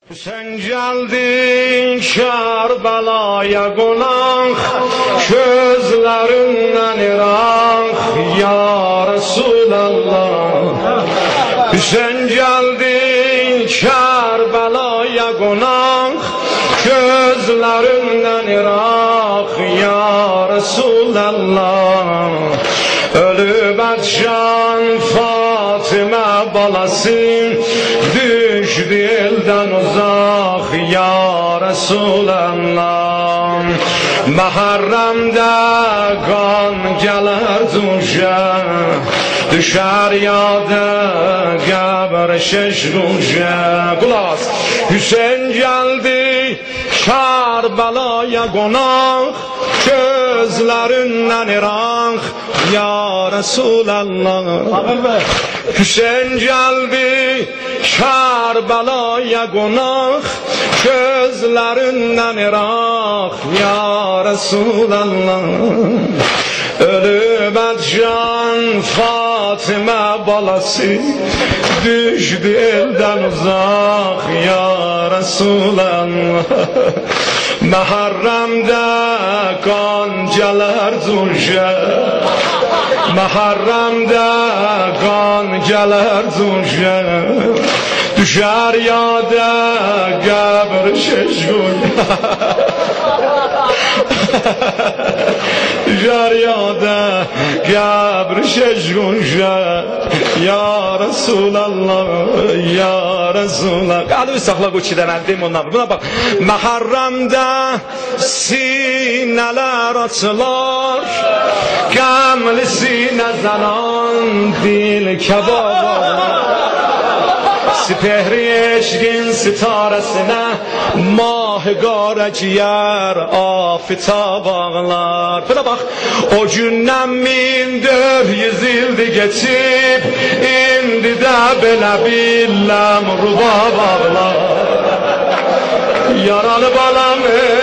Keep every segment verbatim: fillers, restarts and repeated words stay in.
Sen geldin Kerbela'ya konak, gözlerinden Irak ya Resulallah. Sen geldin Kerbela'ya konak, gözlerinden Irak ya Resulallah. Ölüp can Fatıma balası düştü elden uzak ya Resulallah. Muharrem'de kan gelir duşa, düşer yada kabr şeşgunca. Kulağız. Hüseyin geldi Kerbela'ya konak, gözlerinden Irak ya Resulallah. Hüseyin geldi Kerbela'ya konak, gözlerinden Irak ya Resulallah. Ölüp can Fatıma balası düştü elden uzak ya Resulallah. Muharrem'de kan gelir duşa, Muharrem'de kan gelir duşa, düşer yada kabr şeşgun. Düşer yada kabr şeşgunca ya Resulallah, ya Resulallah. Qalbi saxla bu çidən əldim ondan. Buna bak. Muharrem'de sineler açılar, qəmli sinə zanan dil kebab. Sipehri eşkin sitaresine mahgara ciğer afitab ağlar. Buna bak. O günden min dört yüz yıldı geçip indi de belə billem rubab ağlar. Yaralı balam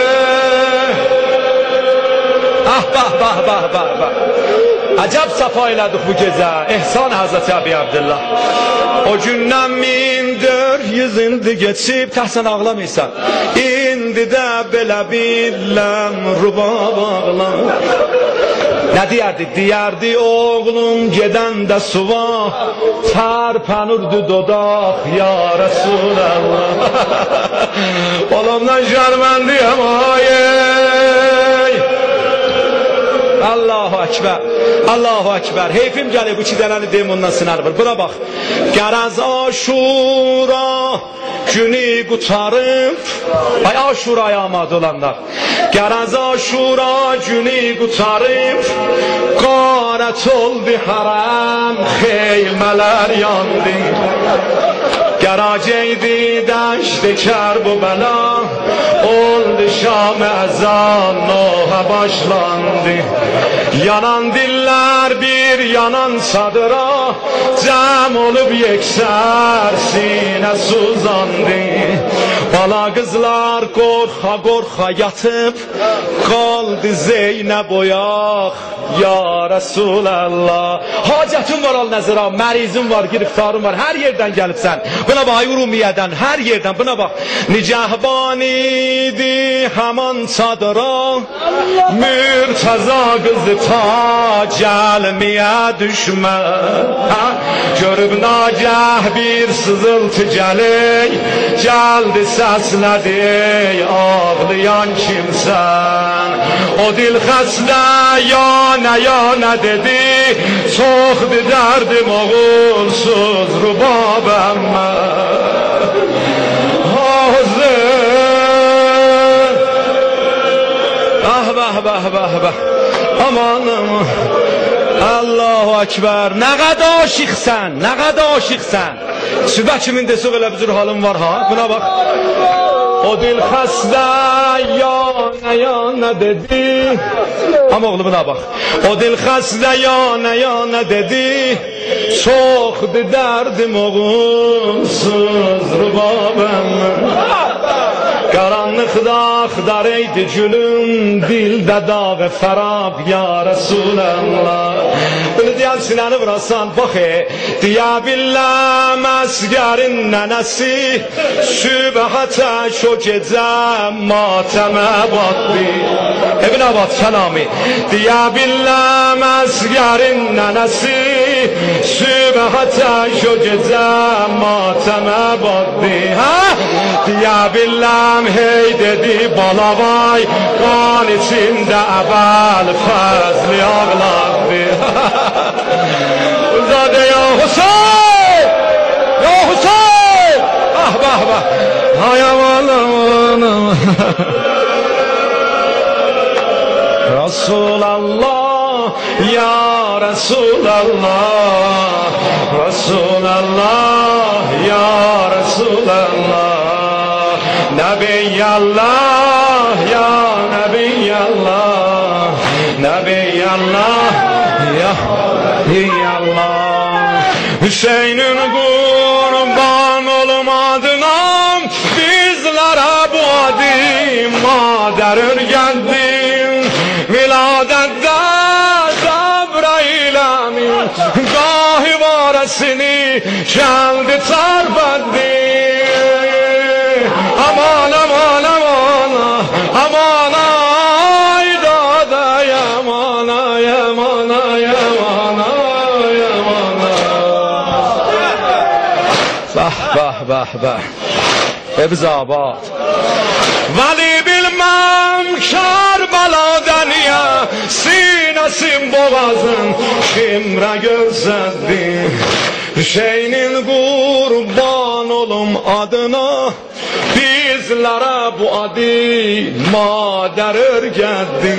ah bah bah bah bah bah. Acab safa elədik bu gecə. Ehsan Hazreti Abi Abdullah. O gündən min dört yüz ildi geçib, təhsən ağlamaysan. İndi də belə billəm rubab ağlar. Nə deyərdi? Deyərdi oğlum gedəndə suva, tərpənirdi dodaq ya Resulallah. Olamdan şərməndiyəm ayey. Allahu Ekber, Allahu Ekber. Heyfim gəlir bu iki dənəni deyim ondan sınarır. Buna bax. Gərəz Aşura günü qutarıb, ay Aşuraya amad olanlar. Gərəz Aşura günü qutarıb, qarət oldu hərəm, xeymələr yandı. Geraceydi dəşt Kerbela, oldu Şam ezan, noha başlandı. Yanan diller bir yanan sadıra, cəm olub yekser sinə suzandı. Bala kızlar qorxa qorxa yatıp, qaldı Zeynəb oyaq ya Resulallah. Hacətin var al nəzirə, mərizin var, giriftarın var, hər yerdən gəlibsən. Buna bax, Urumiyədən, hər yerdən, buna bax. Nicəhban idi həman çadıra, Mürtəza qızı ta gəlməyə düşmə. Görüb nagəh bir sızıltı gəlik, gəldi səslədi ağlayan kimsən. O dil xəstə yana yana dedi, çoxdu dərdim oğulsuz rubabəm mən. Hazır ah bah bah bah bah. Aman aman. Allahu Ekber. Nə qədər aşıqsən, nə qədər aşıqsən. Sübə kimin desə elə bir halım var ha. Buna bax. O dil xəstə yana yana dedi. Amma oğlu buna bax. O dil xəstə yana yana dedi, çoxdu dərdim oğulsuz rubabəm. Qaranlıq داغ دارید جلوم دل داغ فراب یا رسول الله bunu diyen Sinan'ı bıraksan bakı diya billah mesgerin nenesi sübhata şu gece mateme batbi Ibn Abad Selami diya billah mesgerin nenesi sübhata şu gece mateme batbi ha diya billah hey dedi bana vay kan içinde evvel fazli ağlardı Zade ya Hüseyin ya Hüseyin ah bah bah hay aman aman Resulallah ya Resulallah Resulallah ya Resulallah Nebiyallah ya Nebiyallah Nebiyallah ya Nebiyallah Hüseyin'in kurban olmadığına bizlere bu adim mader geldim Viladette Cebrail amin gahi varesini geldi sarbetti Aman aman aman aman ay dada yaman ay yaman ay yaman ay yaman Bah bah bah bah Ebz Abad Vali bilmem Kerbela'dan ya sinesim boğazın kimre gözlendi Hüseyin'in kurban olum adına bizlere bu adi mader örgetti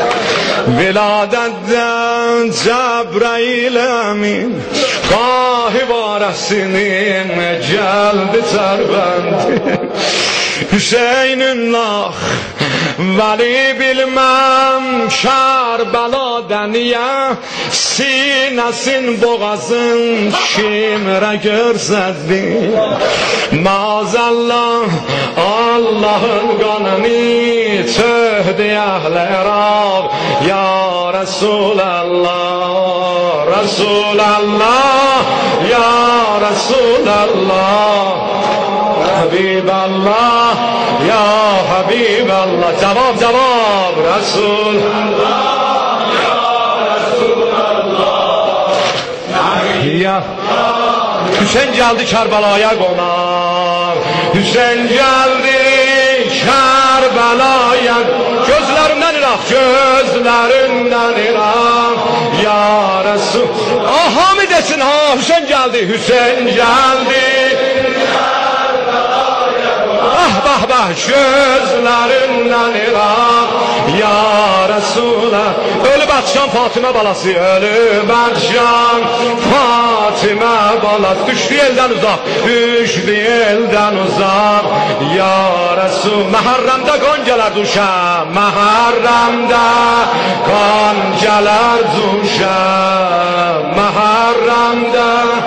Viladetten Cebrail emin gahi varesinin geldi serbendi Hüseyin'in lah Veli bilmem Kerbela'dan ya sinesin boğazın kimre görsedi Maazallah Allah'ın kanını töhdü ehl-i Irak ya Resulallah Resulallah ya Resulallah Habiballah ya Habiballah Cevap cevap Resulallah ya Resulallah Ya Hüseyin geldi Kerbela'ya konar Hüseyin geldi Kerbela'ya Gözlerinden Irak Gözlerinden Irak Ya Resul Aha mı desin ha Hüseyin geldi Hüseyin geldi Ah bah bah gözlerinden Irak Ya Resulallah Ölü Batşan Fatime balası Ölü Batşan Fatime balası Düştü elden uzak Düştü elden uzak Ya Resul Məhərrəmdə qoncalar düşər Məhərrəmdə qoncalar düşər Məhərrəmdə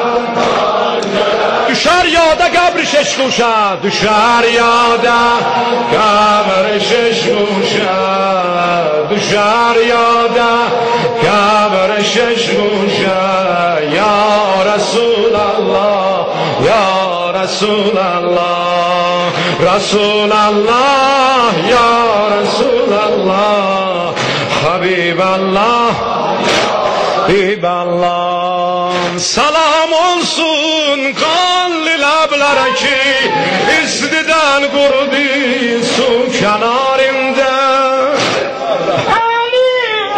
Düşer yada kabri şeş kuşa Düşer yada kabri şeş kuşa Düşer yada kabri şeş kuşa Ya Resulallah Ya Resulallah Resulallah Ya Resulallah Habiballah Habiballah Salam olsun kanlı lablara ki İstiden kurdu su kenarında Ali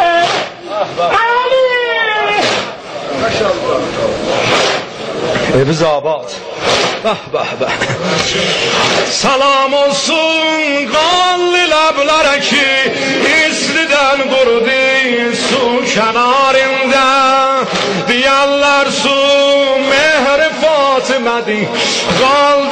Ali Maşallah Ebz Abad Bah bah bah Salam olsun kanlı lablara ki İstiden kurdu su kenarında Diyanlar su mehri Fatime'di Kaldı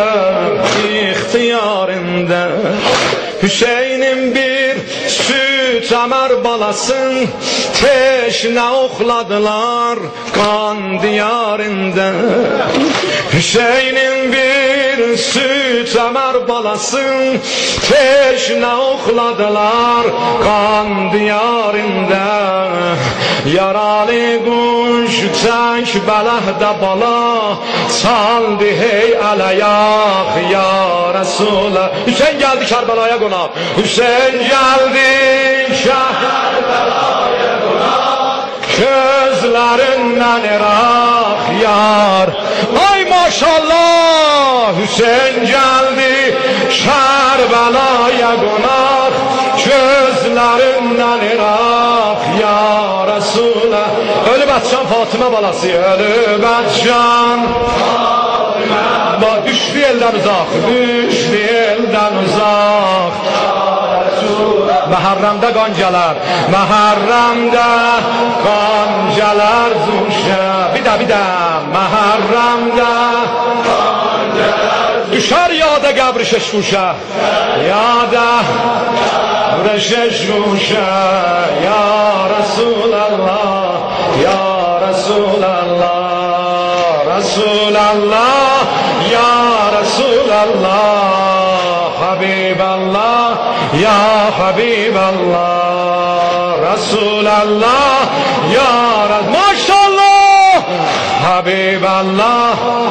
ecnebiler ihtiyarında Hüseyin'in bir sü süt əmər balasın teşnə oxladılar qan diyarında. Hüseynin bir süt əmər balasın teşnə oxladılar qan diyarında. Yaralı quş tək bələhdə bala saldı hey ələyaq ya Resulallah. Hüseyin geldi Kerbela'ya qonaq. Hüseyin geldi Kerbela'ya qonaq. Gözlerinden Irak yar. Ay maşallah. Hüseyin geldi Kerbela'ya qonaq. Gözlerinden Irak ya Resulallah. Ölü Bətcan Fatıma balası. Ölü Bətcan Fatıma. Düşdü elden uzaq. Düşdü elden uzaq. Məhərrəmdə qancalar. Məhərrəmdə qancalar zuşə. Bir də bir də. Məhərrəmdə qancalar düşər yada qəbri şeşuşə. Yada qəbri şeşuşə. Ya Resulallah. Ya Resulallah. Resulallah. Ya Resulallah. Habiballah. Ya Habiballah. Resulallah. Ya Resulallah. Maşallah. Habiballah.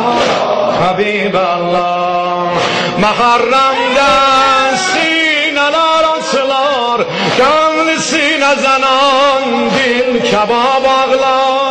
Habiballah. Məhərrəmdə sinələr açılar, qanlı sinə zənan dil kebab ağlar.